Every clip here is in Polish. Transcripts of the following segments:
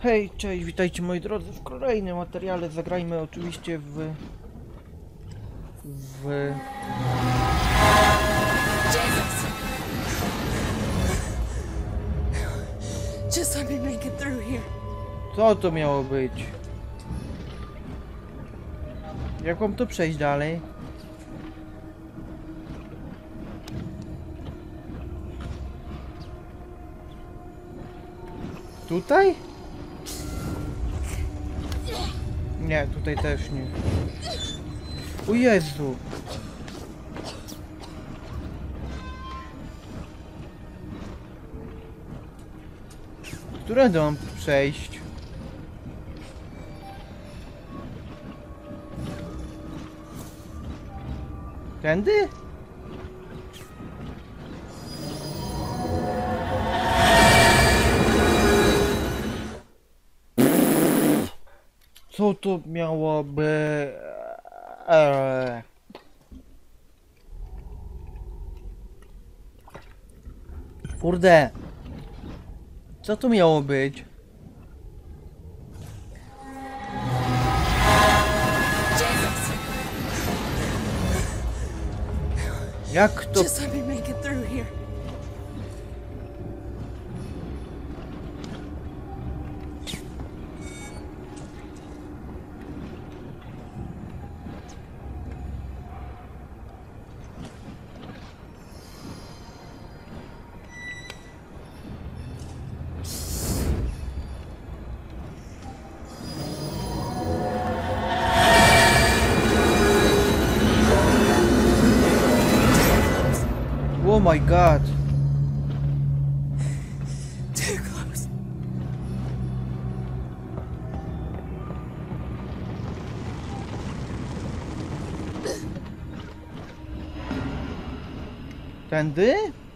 Hej, cześć, witajcie moi drodzy w kolejnym materiale. Zagrajmy oczywiście w... Jesus! Just let me make it through here. Co to miało być? Jak mam tu przejść dalej? Tutaj? Nie, tutaj też nie. O Jezu! Którędy mam przejść? Tędy? Co to miałoby... Kurde. Co to miało być? Jesus! Jak to... Just let me make it through here. Oh my god. Too close. Tędy?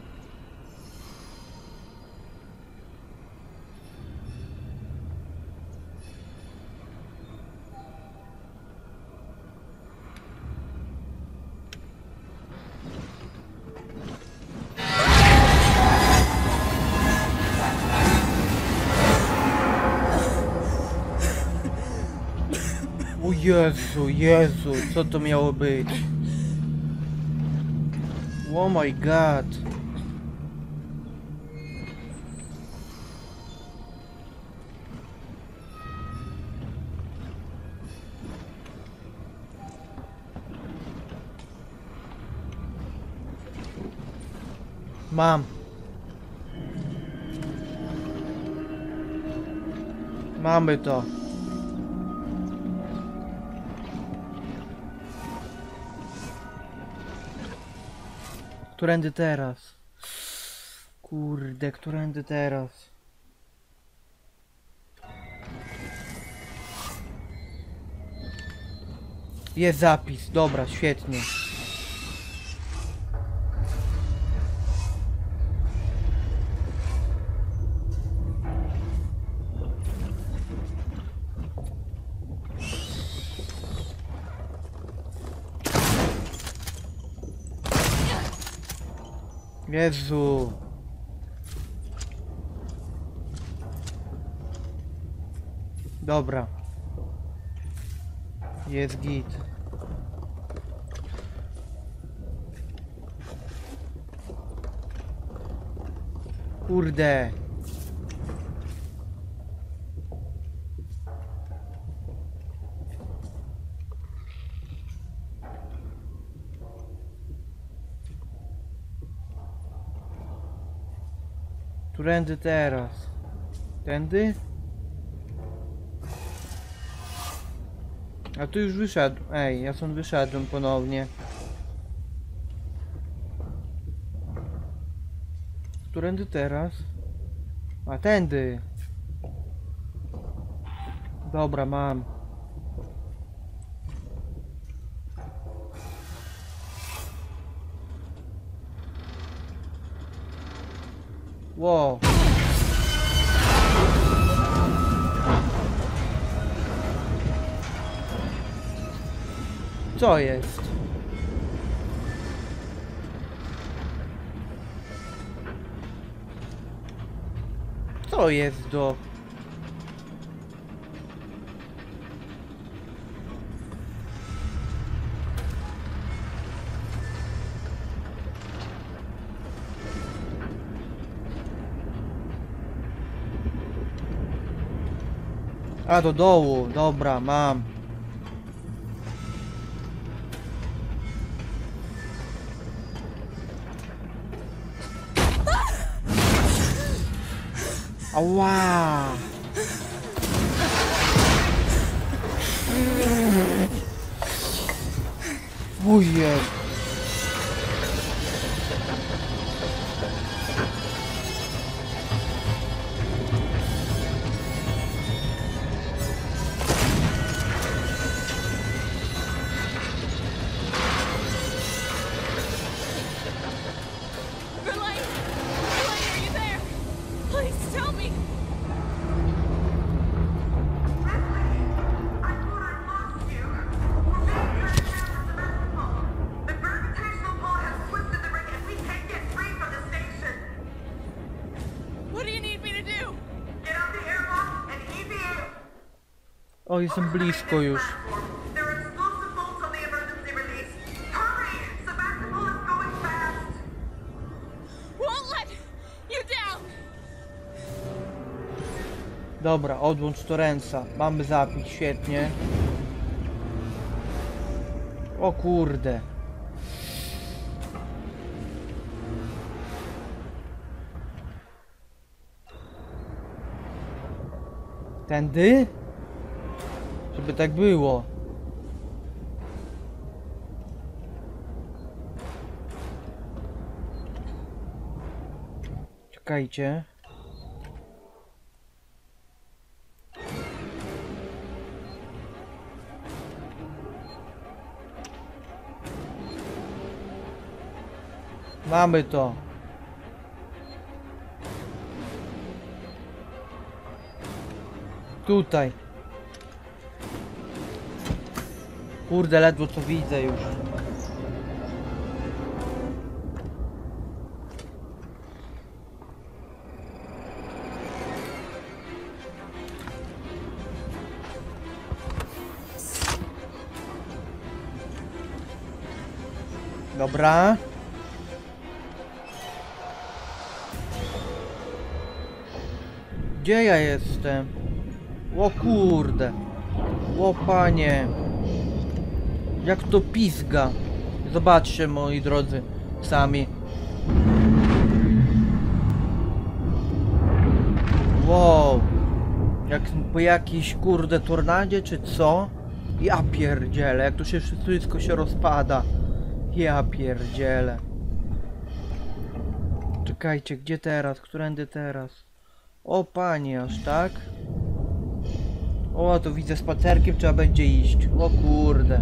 O Jezu, Jezu, co to miało być? Oh my god. Mam. Mamy to. Którędy teraz? Kurde, którędy teraz? Jest zapis, dobra, świetnie. Jezu. Dobra. Jest git. Kurde. Którędy teraz? Tędy? A tu już wyszedł. Ej, ja stąd wyszedłem ponownie. Którędy teraz? A tędy. Dobra, mam. Wow. Co jest? Co jest do... A, do dołu. Dobra, mam. Ała! Ujej! Verlaine! Verlaine, are you there? Please tell me! What do you need me to do? O, jestem blisko już. Won't let you down! Dobra, odłącz Torrensa. Mamy zapis, świetnie. O kurde. Tędy? Żeby tak było. Czekajcie. Mamy to. Tutaj. Kurde, ledwo co widzę już. Dobra. Gdzie ja jestem? O kurde. O panie. Jak to pizga. Zobaczcie, moi drodzy, sami. Wow. Jak po jakiejś kurde tornadzie, czy co? Ja pierdzielę, jak to się wszystko się rozpada. Ja pierdzielę. Czekajcie, gdzie teraz? Którędy teraz? O panie, aż tak? O, to widzę, spacerkiem trzeba będzie iść. O kurde.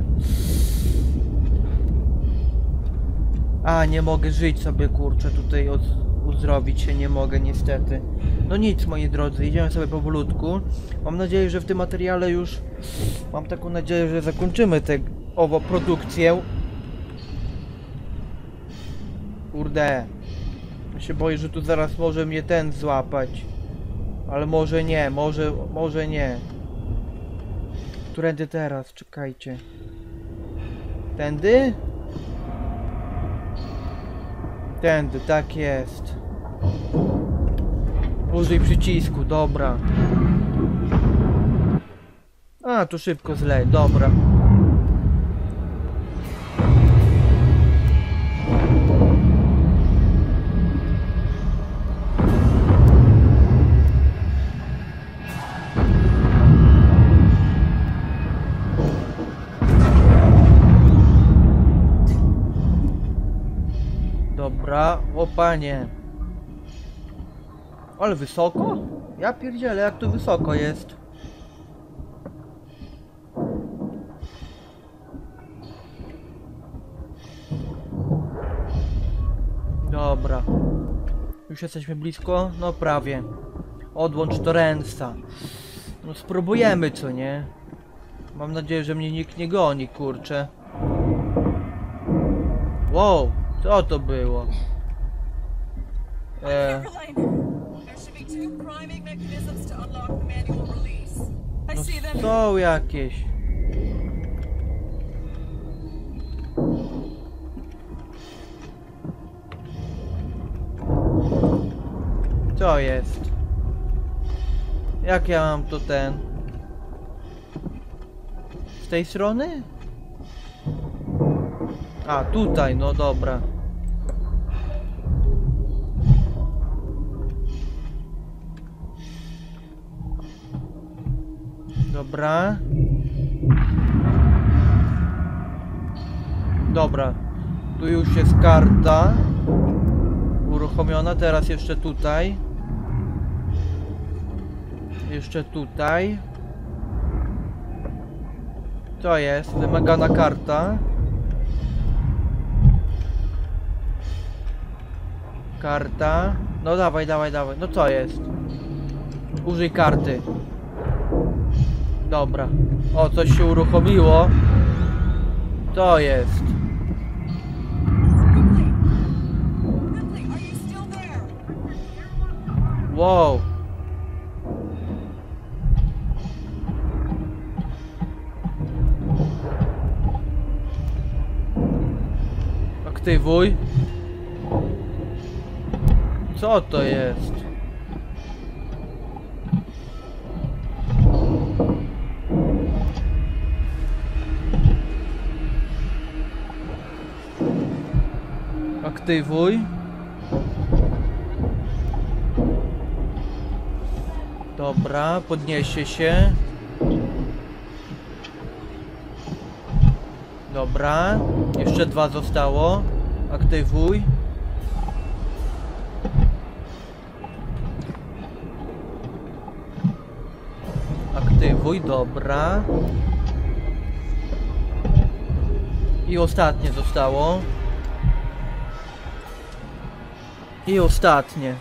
A, nie mogę żyć sobie, kurczę, tutaj uzdrowić się nie mogę niestety. No nic, moi drodzy, idziemy sobie powolutku. Mam nadzieję, że w tym materiale już... Mam taką nadzieję, że zakończymy tę produkcję. Kurde. Ja się boję, że tu zaraz może mnie ten złapać. Ale może nie, może nie. Którędy teraz? Czekajcie. Tędy? Tędy, tak jest. Użyj przycisku, dobra. A, tu szybko zlej, dobra. Dobra, o panie. Ale wysoko? Ja pierdzielę, jak to wysoko jest. Dobra. Już jesteśmy blisko? No prawie. Odłącz Torrensa. No spróbujemy, co nie? Mam nadzieję, że mnie nikt nie goni, kurczę. Wow, co to było? Verlaine, there should be 2 priming mechanisms to unlock the manual release. I No see them. są jakieś. Co jest? Jak ja mam to ten? tej strony? A, tutaj, no dobra. Dobra. Dobra. Tu już jest karta uruchomiona, teraz jeszcze tutaj. Jeszcze tutaj. Co jest? Wymagana karta. Karta. No dawaj, dawaj, dawaj. No co jest? Użyj karty. Dobra. O, coś się uruchomiło. To jest. Ripley, are you still there? Wow. Aktywuj. Co to jest? Aktywuj. Dobra, podniesie się. Dobra, jeszcze 2 zostało. Aktywuj. Aktywuj, dobra. I ostatnie zostało. I ostatnie.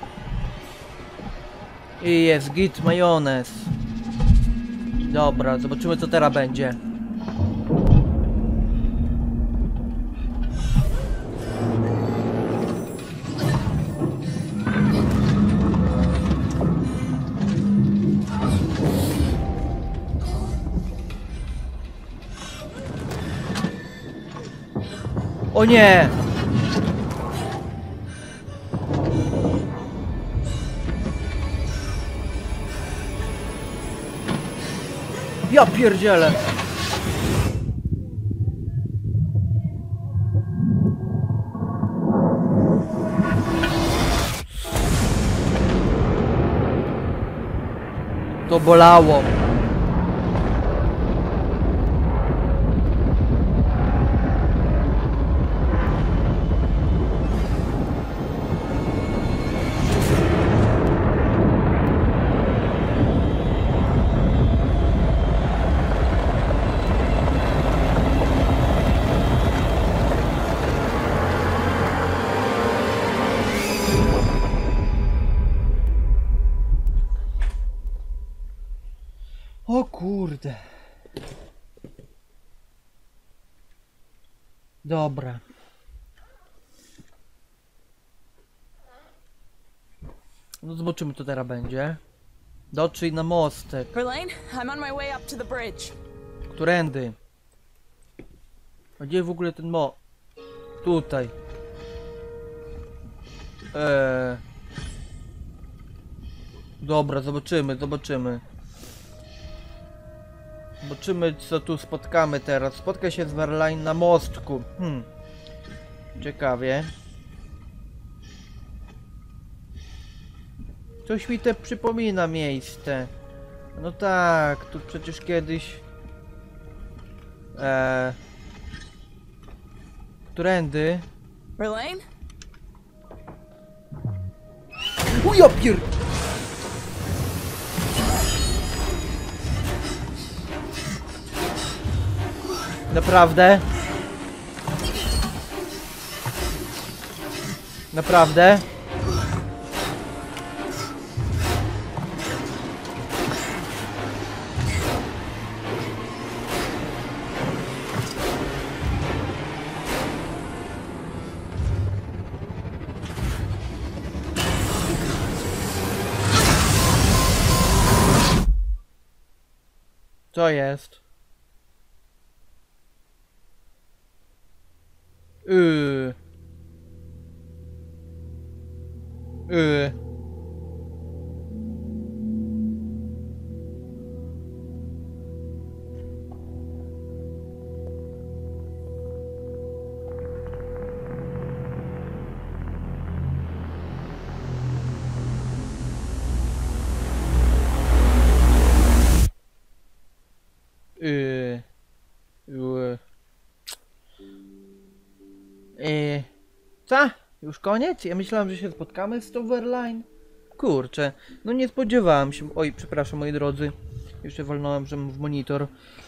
I jest git majonez. Dobra, zobaczymy co teraz będzie. O nie! Ja pierdzielę! To bolało. O kurde. Dobra. No zobaczymy co teraz będzie. Dotrzyj na mostek. Verlaine, I'm on my way up to the bridge. Którędy? A gdzie w ogóle ten Tutaj. Dobra, zobaczymy. Zobaczymy co tu spotkamy teraz. Spotka się z Verlaine na mostku. Ciekawie. Coś mi te przypomina miejsce. No tak, tu przecież kiedyś... Którędy? Verlaine? Uja pier... Naprawdę? Naprawdę? Co jest? Yy. Co? Już koniec? Ja myślałem, że się spotkamy z Toverline. Kurczę, no nie spodziewałem się. Oj, przepraszam moi drodzy. Jeszcze walnąłem, że w monitor.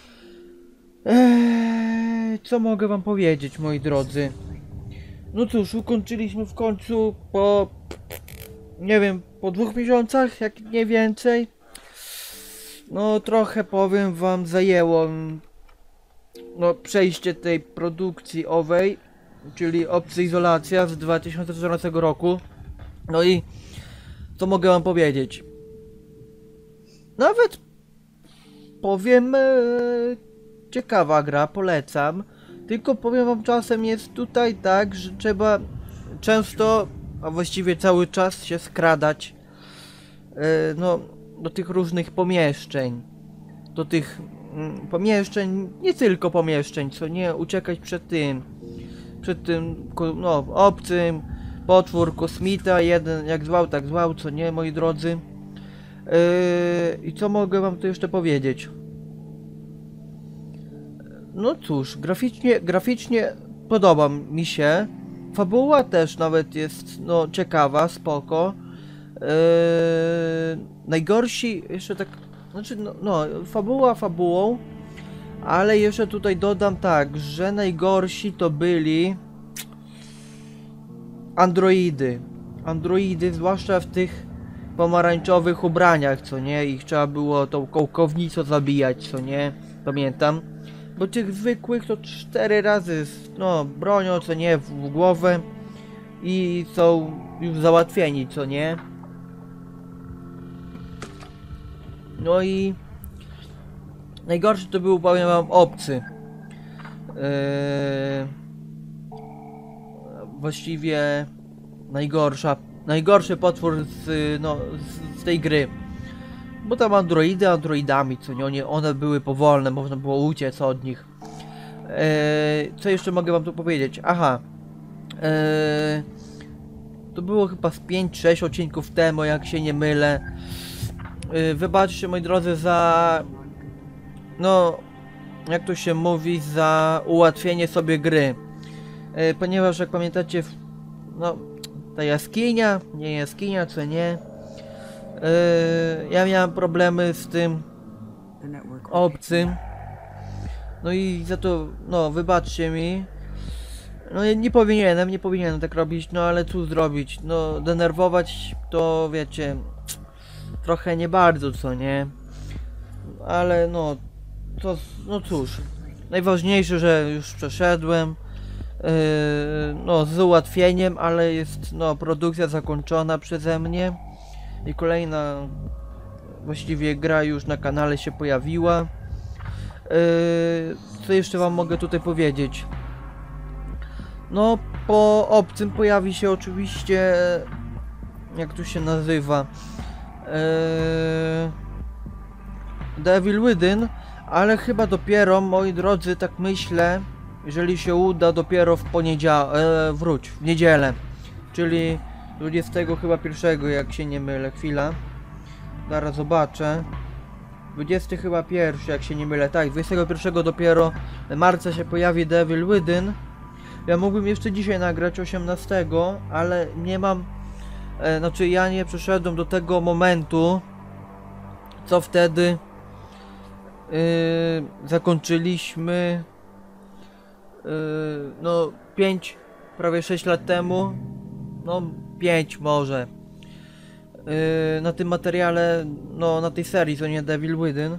Co mogę wam powiedzieć, moi drodzy? No cóż, ukończyliśmy w końcu po... nie wiem, po 2 miesiącach, jak nie więcej. No trochę, powiem wam, zajęło no przejście tej produkcji owej, czyli Obcy-Izolacja z 2014 roku. No i co mogę wam powiedzieć? Nawet powiem, ciekawa gra, polecam. Tylko powiem wam, czasem jest tutaj tak, że trzeba często, a właściwie cały czas się skradać no, do tych różnych pomieszczeń. Do tych pomieszczeń, nie tylko pomieszczeń, co nie, uciekać przed tym, no, obcym, potwór, kosmita, jeden jak zwał, tak zwał, co nie, moi drodzy. I co mogę wam tu jeszcze powiedzieć? No cóż, graficznie podoba mi się. Fabuła też nawet jest, no, ciekawa, spoko. Najgorsi, jeszcze tak, znaczy, no, fabuła fabułą, ale jeszcze tutaj dodam tak, że najgorsi to byli androidy, zwłaszcza w tych pomarańczowych ubraniach, co nie, ich trzeba było tą kołkownicą zabijać, co nie, pamiętam, bo tych zwykłych to 4 razy, no, bronią, co nie, w głowę i są już załatwieni, co nie. No i najgorszy to był, powiem wam, obcy. Właściwie najgorszy potwór z tej gry. Bo tam androidami, co nie, one były powolne, można było uciec od nich. Co jeszcze mogę wam tu powiedzieć? Aha. To było chyba z 5-6 odcinków temu, jak się nie mylę. Wybaczcie, moi drodzy, za... no... jak to się mówi, za ułatwienie sobie gry. Ponieważ, jak pamiętacie, no... ta jaskinia, nie jaskinia, co nie... ja miałem problemy z tym... obcym. No i za to, no, wybaczcie mi. No nie powinienem tak robić, no ale cóż zrobić, no denerwować to, wiecie, trochę nie bardzo, co nie, ale no, to, no cóż, najważniejsze, że już przeszedłem, no z ułatwieniem, ale jest, no, produkcja zakończona przeze mnie i kolejna właściwie gra już na kanale się pojawiła. Co jeszcze wam mogę tutaj powiedzieć? No, po obcym pojawi się oczywiście, jak tu się nazywa, Devil Within, ale chyba dopiero, moi drodzy, tak myślę, jeżeli się uda, dopiero w w niedzielę, czyli 20 chyba 1, jak się nie mylę, chwila, zaraz zobaczę. 20 chyba 1, jak się nie mylę, tak, 21 dopiero marca się pojawi Devil Within. Ja mógłbym jeszcze dzisiaj nagrać 18, ale nie mam, znaczy ja nie przeszedłem do tego momentu, co wtedy zakończyliśmy, no 5, prawie 6 lat temu, no 5 może, na tym materiale, no na tej serii, co nie, Devil Within.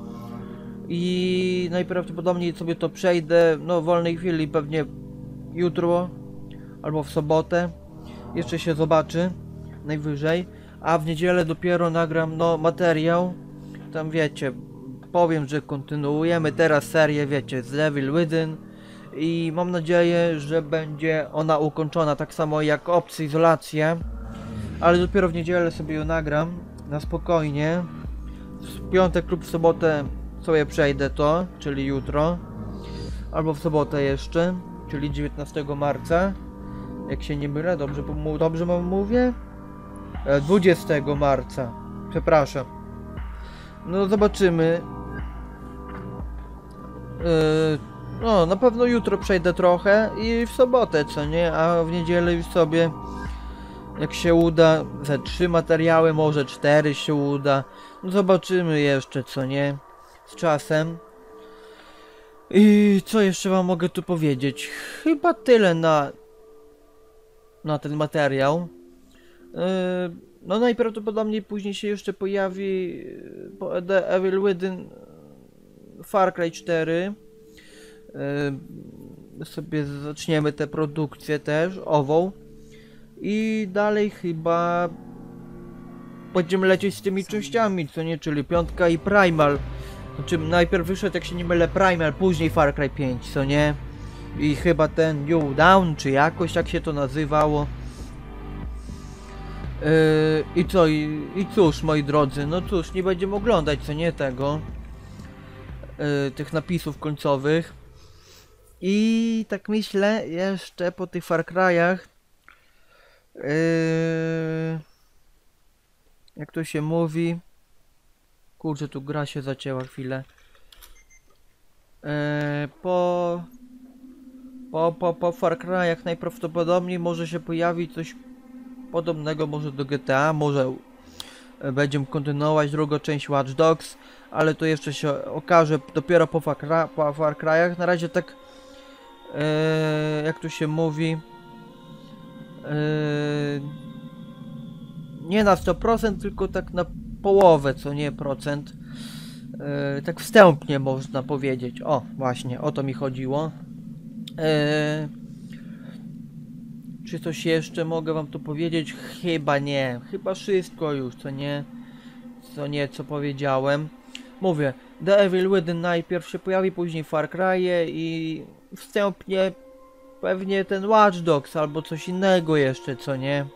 I najprawdopodobniej sobie to przejdę, no w wolnej chwili, pewnie jutro albo w sobotę, jeszcze się zobaczy, najwyżej, a w niedzielę dopiero nagram, no, materiał, tam wiecie, powiem, że kontynuujemy teraz serię, wiecie, z Devil Within i mam nadzieję, że będzie ona ukończona, tak samo jak Obcy-Izolacja, ale dopiero w niedzielę sobie ją nagram, na spokojnie, w piątek lub w sobotę sobie przejdę to, czyli jutro, albo w sobotę jeszcze, czyli 19 marca, jak się nie mylę, dobrze mówię? 20 marca, przepraszam. No zobaczymy. No, na pewno jutro przejdę trochę i w sobotę, co nie? A w niedzielę już sobie, jak się uda, ze 3 materiały, może 4 się uda. No zobaczymy jeszcze, co nie? Z czasem. I co jeszcze wam mogę tu powiedzieć? Chyba tyle na ten materiał. No najprawdopodobniej później się jeszcze pojawi The Evil Within Far Cry 4. Sobie zaczniemy tę produkcję też, ową. I dalej chyba będziemy lecieć z tymi częściami, co nie? Czyli 5 i Primal. Znaczy najpierw wyszedł, jak się nie mylę, Primal, później Far Cry 5, co nie? I chyba ten New Dawn, czy jakoś tak się to nazywało. I co? I cóż, moi drodzy, no cóż, nie będziemy oglądać, co nie, tego. Tych napisów końcowych. I tak myślę, jeszcze po tych Far Cry'ach, jak to się mówi, kurczę, tu gra się zacięła chwilę. Po Far Cry'ach najprawdopodobniej może się pojawi coś podobnego może do GTA, może będziemy kontynuować drugą część Watch Dogs, ale to jeszcze się okaże dopiero po Far Cry'ach. Na razie tak, jak tu się mówi, nie na 100%, tylko tak na połowę, co nie procent. Tak wstępnie można powiedzieć. O, właśnie, o to mi chodziło. Czy coś jeszcze mogę wam tu powiedzieć? Chyba nie. Chyba wszystko już, co powiedziałem. Mówię, The Evil Within najpierw się pojawi, później Far Cry i wstępnie pewnie ten Watch Dogs albo coś innego jeszcze, co nie?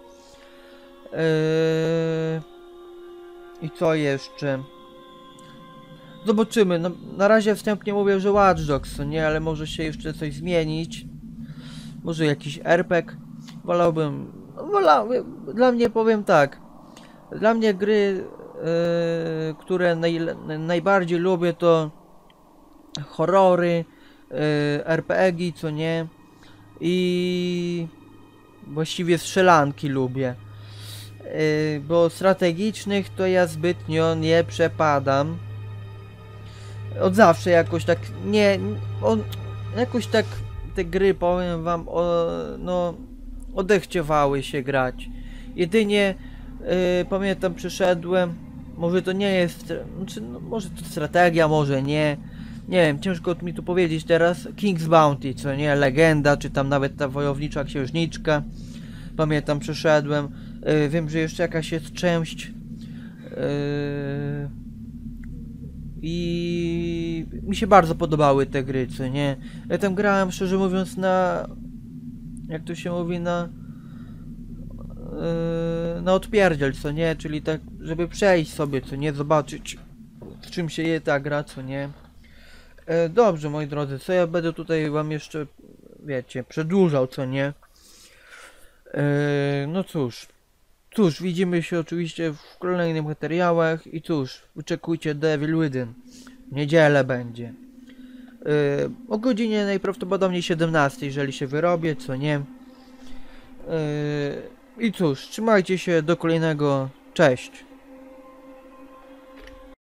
I co jeszcze? Zobaczymy. No, na razie wstępnie mówię, że Watch Dogs, co nie? Ale może się jeszcze coś zmienić. Może jakiś RPG. Wolałbym... Dla mnie powiem tak. Dla mnie gry, które najbardziej lubię, to horrory, RPG, co nie? I właściwie strzelanki lubię. Bo strategicznych to ja zbytnio nie przepadam. Od zawsze jakoś tak jakoś tak te gry, powiem wam, no odechciewały się grać. Jedynie pamiętam, przeszedłem, może to nie jest, znaczy, no, może to strategia, może nie. Nie wiem, ciężko mi tu powiedzieć teraz. King's Bounty, co nie? Legenda, czy tam nawet ta wojownicza księżniczka. Pamiętam, przeszedłem. Wiem, że jeszcze jakaś jest część. I mi się bardzo podobały te gry, co nie? Ja tam grałem, szczerze mówiąc, na... Jak to się mówi, na odpierdziel, co nie? Czyli tak, żeby przejść sobie, co nie? Zobaczyć, z czym się je ta gra, co nie? Dobrze, moi drodzy, co ja będę tutaj wam jeszcze, wiecie, przedłużał, co nie? No cóż, widzimy się oczywiście w kolejnych materiałach i cóż, wyczekujcie The Evil Within. W niedzielę będzie. O godzinie najprawdopodobniej 17, jeżeli się wyrobię, co nie? I cóż, trzymajcie się, do kolejnego, cześć.